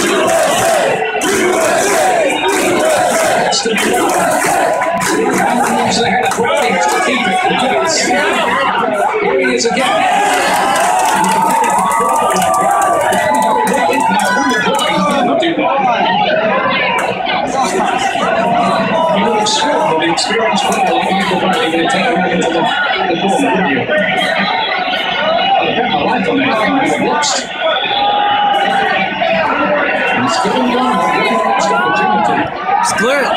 They had a break to keep it. Here he is again. You would expect that the experienced player like Michael Barkley would take him into the ball, wouldn't you? I like on that. It looks. It's going on. It's opportunity. It's clear.